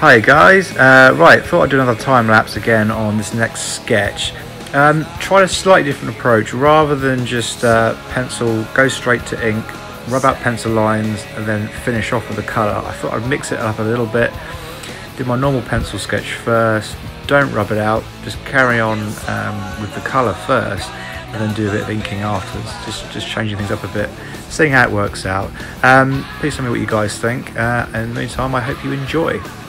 Hi guys, right, thought I'd do another time lapse again on this next sketch. Tried a slightly different approach. Rather than just pencil, go straight to ink, rub out pencil lines and then finish off with the colour. I thought I'd mix it up a little bit, do my normal pencil sketch first, don't rub it out, just carry on with the colour first and then do a bit of inking afterwards, just changing things up a bit, seeing how it works out. Please tell me what you guys think, and in the meantime I hope you enjoy.